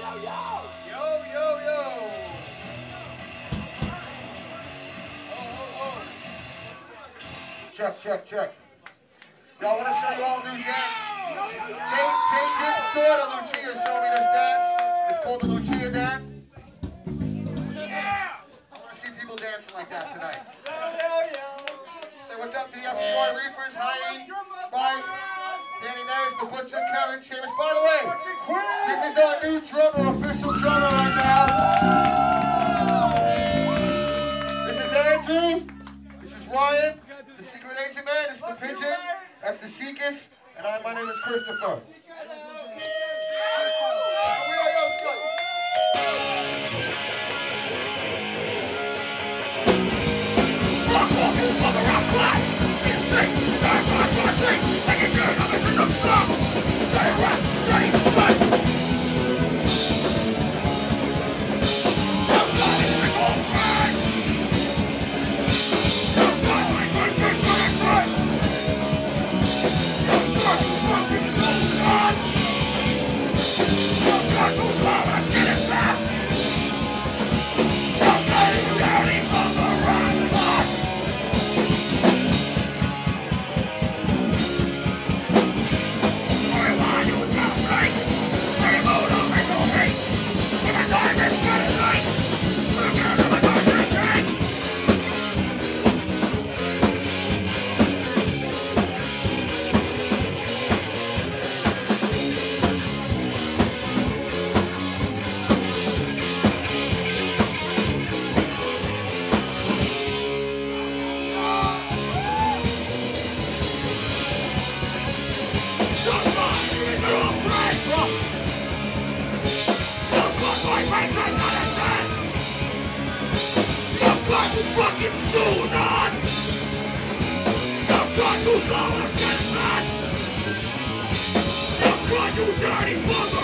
Check. Y'all want to show you all a new dance? Jay Gibbs' daughter, Lucia, showed me this dance. It's called the Lucia dance. I want to see people dancing like that tonight. Say what's up to the FCY Reapers, Heidi, Mike, Danny Nash, the Butcher, Kevin, Seamus. By the way, this is our new drummer, official drummer right now. This is Andrew. This is Ryan. The Secret Agent Man, it's the Pigeon, that's the Seekers, and my name is Christopher. Fucking do not! You've got to go and get that! You've got to dirty fuck!